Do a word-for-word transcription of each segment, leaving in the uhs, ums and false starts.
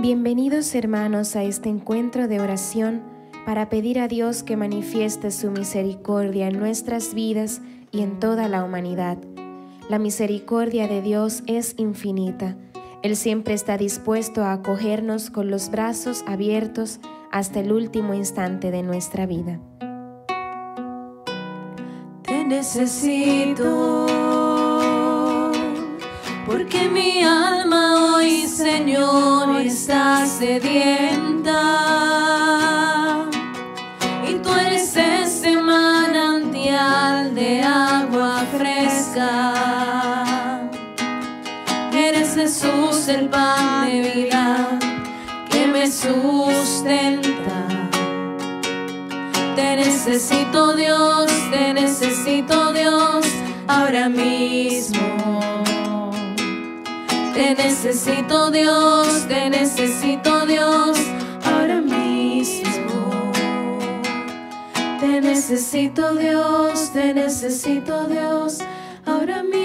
Bienvenidos hermanos a este encuentro de oración para pedir a Dios que manifieste su misericordia en nuestras vidas y en toda la humanidad. La misericordia de Dios es infinita. Él siempre está dispuesto a acogernos con los brazos abiertos hasta el último instante de nuestra vida. Te necesito, porque mi alma hoy, Señor, está sedienta, y tú eres ese manantial de agua fresca. Eres Jesús, el pan de vida que me sustenta. Te necesito, Dios, te necesito, Dios, ahora mismo. Te necesito, Dios, te necesito, Dios, ahora mismo. Te necesito, Dios, te necesito, Dios, ahora mismo.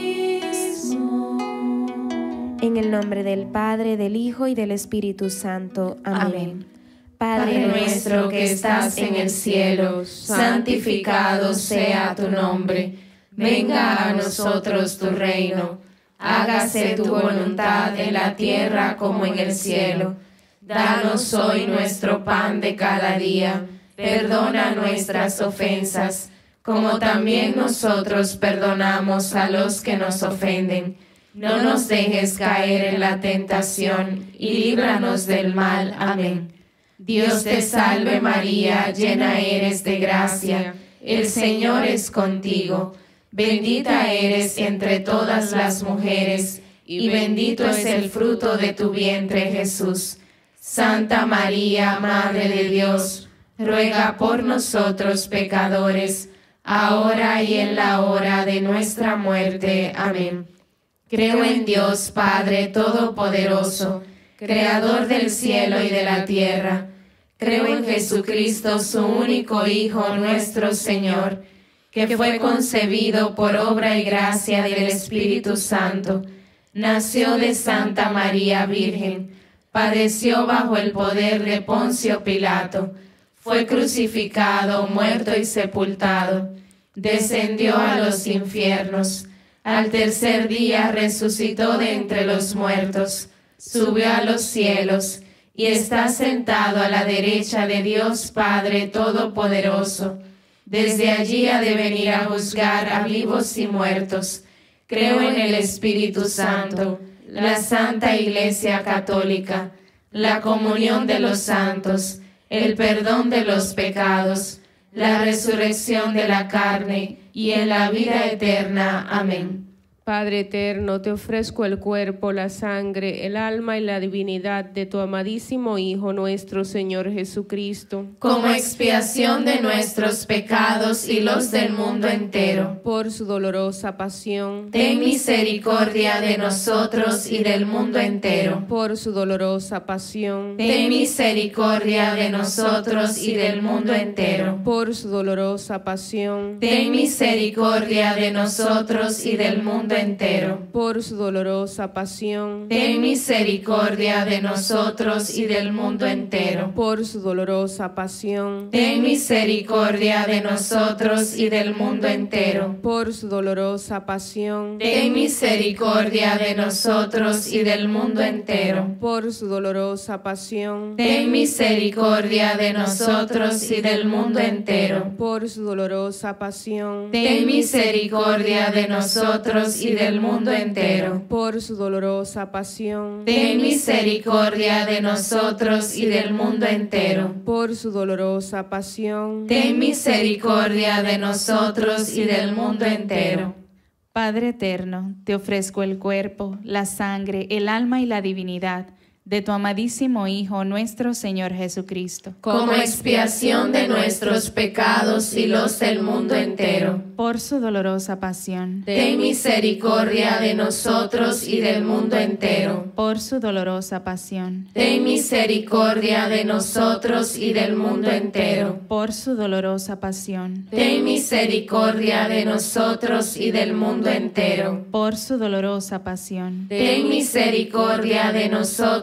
En el nombre del Padre, del Hijo y del Espíritu Santo. Amén. Amén. Padre nuestro que estás en el cielo, santificado sea tu nombre. Venga a nosotros tu reino. Hágase tu voluntad en la tierra como en el cielo. Danos hoy nuestro pan de cada día. Perdona nuestras ofensas, como también nosotros perdonamos a los que nos ofenden. No nos dejes caer en la tentación y líbranos del mal. Amén. Dios te salve María, llena eres de gracia. El Señor es contigo. Bendita eres entre todas las mujeres, y bendito es el fruto de tu vientre, Jesús. Santa María, Madre de Dios, ruega por nosotros pecadores, ahora y en la hora de nuestra muerte. Amén. Creo en Dios Padre Todopoderoso, Creador del cielo y de la tierra. Creo en Jesucristo, su único Hijo, nuestro Señor, que fue concebido por obra y gracia del Espíritu Santo, nació de Santa María Virgen, padeció bajo el poder de Poncio Pilato, fue crucificado, muerto y sepultado, descendió a los infiernos, al tercer día resucitó de entre los muertos, subió a los cielos y está sentado a la derecha de Dios Padre Todopoderoso. Desde allí ha de venir a juzgar a vivos y muertos. Creo en el Espíritu Santo, la Santa Iglesia Católica, la comunión de los santos, el perdón de los pecados, la resurrección de la carne y en la vida eterna. Amén. Padre eterno, te ofrezco el cuerpo, la sangre, el alma y la divinidad de tu amadísimo Hijo, nuestro Señor Jesucristo, como expiación de nuestros pecados y los del mundo entero. Por su dolorosa pasión, ten misericordia de nosotros y del mundo entero. Por su dolorosa pasión, ten misericordia de nosotros y del mundo entero. Por su dolorosa pasión, ten misericordia de nosotros y del mundo entero. entero. Por su dolorosa pasión, ten misericordia de nosotros y del mundo entero. Por su dolorosa pasión, ten misericordia de nosotros y del mundo entero. Por su dolorosa pasión, ten misericordia de nosotros y del mundo entero. Por su dolorosa pasión, ten misericordia de nosotros y del mundo entero. Por su dolorosa pasión, ten misericordia de nosotros y del mundo entero. Por su dolorosa pasión, ten misericordia de nosotros y del mundo entero. Por su dolorosa pasión, ten misericordia de nosotros y del mundo entero. Padre eterno, te ofrezco el cuerpo, la sangre, el alma y la divinidad de tu amadísimo Hijo, nuestro Señor Jesucristo, como expiación de nuestros pecados y los del mundo entero. Por su dolorosa pasión, ten misericordia de nosotros y del mundo entero. Por su dolorosa pasión, ten misericordia de nosotros y del mundo entero. Por su dolorosa pasión, ten misericordia de nosotros y del mundo entero. Por su dolorosa pasión, ten misericordia de nosotros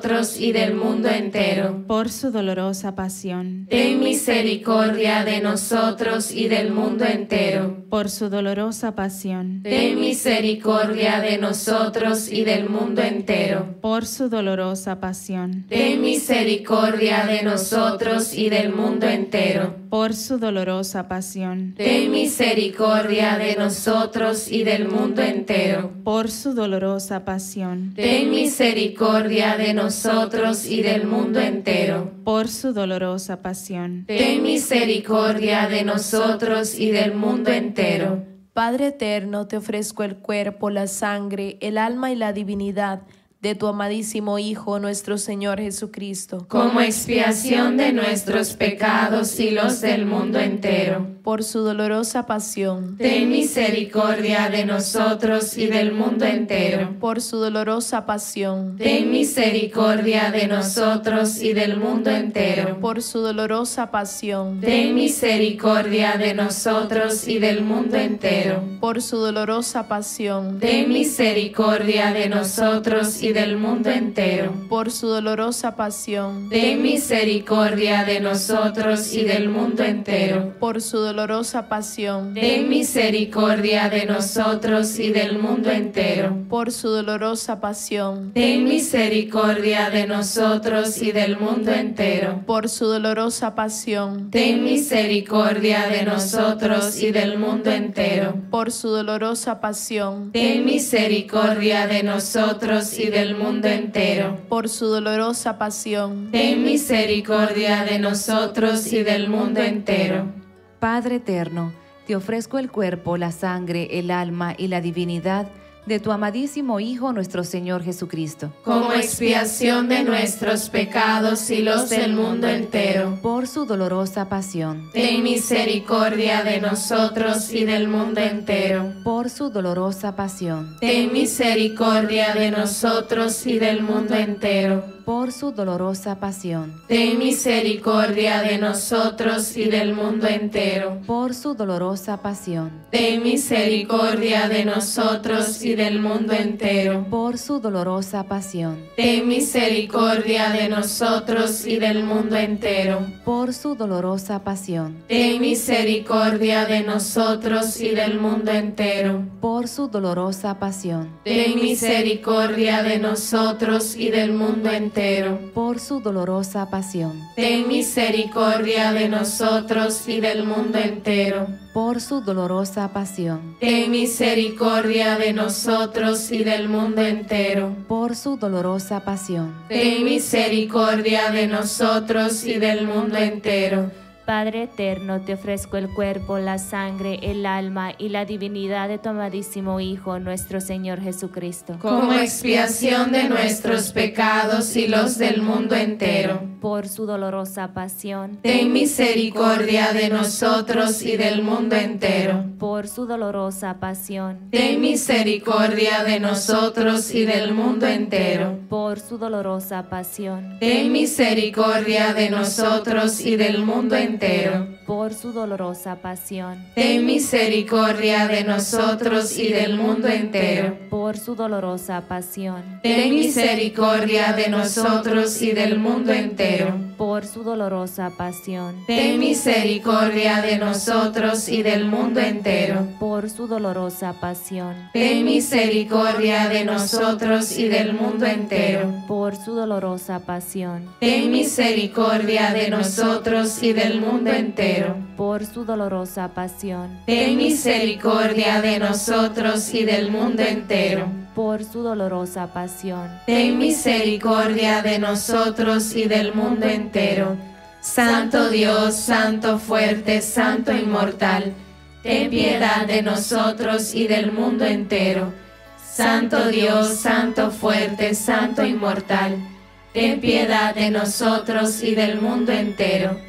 nosotros y del mundo entero. Por su dolorosa pasión. Ten misericordia de nosotros y del mundo entero. Por su dolorosa pasión. Ten misericordia de nosotros y del mundo entero. Por su dolorosa pasión. Ten misericordia de nosotros y del mundo entero. Por su dolorosa pasión. Ten misericordia de nosotros y del mundo entero. Por su dolorosa pasión. Ten misericordia de nosotros y del mundo entero. Por su dolorosa pasión. Ten misericordia de nosotros y del mundo entero. Padre eterno, te ofrezco el cuerpo, la sangre, el alma y la divinidad de tu amadísimo Hijo, nuestro Señor Jesucristo, como expiación de nuestros pecados y los del mundo entero. Por su dolorosa pasión. Ten misericordia de nosotros y del mundo entero. Por su dolorosa pasión. Ten misericordia de nosotros y del mundo entero. Por su dolorosa pasión. Ten misericordia de nosotros y del mundo entero. Por su dolorosa pasión. Ten misericordia de nosotros y del mundo entero. Por su dolorosa pasión. Ten misericordia de nosotros y del mundo entero. Por su dolorosa pasión. Ten misericordia de nosotros y del mundo entero. Por su dolorosa pasión. Ten misericordia de nosotros y del mundo entero. Por su dolorosa pasión. Ten misericordia de nosotros y del mundo entero. Por su dolorosa pasión. Ten misericordia de nosotros y del mundo entero. Por su dolorosa pasión. Ten misericordia de nosotros y del mundo entero. Padre eterno, te ofrezco el cuerpo, la sangre, el alma y la divinidad de tu amadísimo Hijo, nuestro Señor Jesucristo, como expiación de nuestros pecados y los del mundo entero. Por su dolorosa pasión. Ten misericordia de nosotros y del mundo entero. Por su dolorosa pasión. Ten misericordia de nosotros y del mundo entero. Por su dolorosa pasión. Ten misericordia de nosotros y del mundo entero. Por su dolorosa pasión. Ten misericordia de nosotros y del mundo entero. Por su dolorosa pasión. Ten misericordia de nosotros y del mundo entero. Por su dolorosa pasión. Ten misericordia de nosotros y del mundo entero. Por su dolorosa pasión. Ten misericordia de nosotros y del mundo entero. Por su dolorosa pasión. Ten misericordia de nosotros y del mundo entero. Por su dolorosa pasión. Ten misericordia de nosotros y del mundo entero. Por su dolorosa pasión. Ten misericordia de nosotros y del mundo entero. Padre eterno, te ofrezco el cuerpo, la sangre, el alma y la divinidad de tu amadísimo Hijo, nuestro Señor Jesucristo, como expiación de nuestros pecados y los del mundo entero. Por su dolorosa pasión. Ten misericordia de nosotros y del mundo entero. Por su dolorosa pasión. Ten misericordia de nosotros y del mundo entero. Por su dolorosa pasión. Ten misericordia de nosotros y del mundo entero. Por su dolorosa pasión. Ten misericordia de nosotros y del mundo entero. Por su dolorosa pasión. Ten misericordia de nosotros y del mundo entero. Por su dolorosa pasión. Ten misericordia de nosotros y del mundo entero. Por su dolorosa pasión. Ten misericordia de nosotros y del mundo entero. Por su dolorosa pasión. Ten misericordia de nosotros y del mundo entero. Por su dolorosa pasión. Ten misericordia de nosotros y del mundo entero. Por su dolorosa pasión. Ten misericordia de nosotros y del mundo entero. Santo Dios, Santo fuerte, Santo inmortal, ten piedad de nosotros y del mundo entero. Santo Dios, Santo fuerte, Santo inmortal, ten piedad de nosotros y del mundo entero.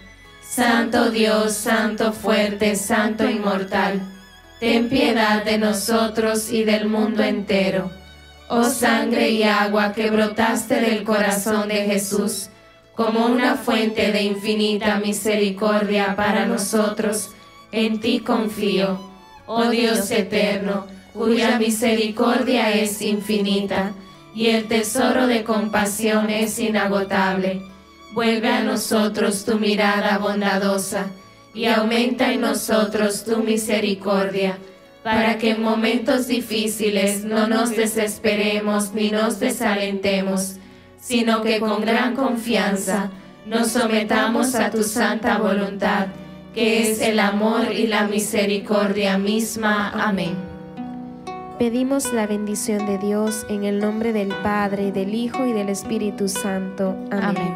Santo Dios, Santo fuerte, Santo inmortal, ten piedad de nosotros y del mundo entero. Oh sangre y agua que brotaste del corazón de Jesús, como una fuente de infinita misericordia para nosotros, en ti confío. Oh Dios eterno, cuya misericordia es infinita, y el tesoro de compasión es inagotable. Vuelve a nosotros tu mirada bondadosa y aumenta en nosotros tu misericordia, para que en momentos difíciles no nos desesperemos ni nos desalentemos, sino que con gran confianza nos sometamos a tu santa voluntad, que es el amor y la misericordia misma. Amén. Pedimos la bendición de Dios en el nombre del Padre, del Hijo y del Espíritu Santo. Amén. Amén.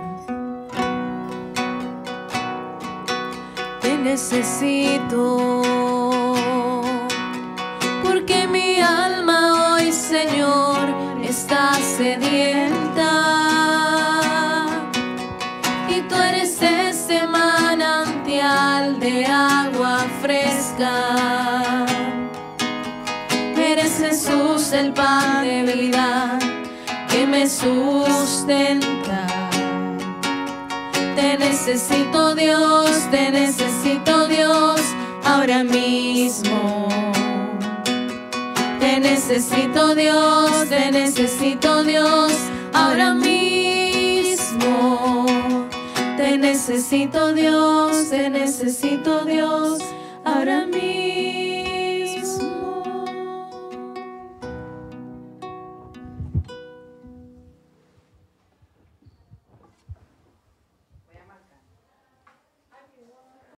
Te necesito, porque mi alma hoy, Señor, está sedienta. Y tú eres ese manantial de agua fresca. Eres Jesús, el pan de vida que me sustenta. Te necesito, Dios, te necesito, Dios, ahora mismo. Te necesito, Dios, te necesito, Dios, ahora mismo. Te necesito, Dios, te necesito, Dios, ahora mismo.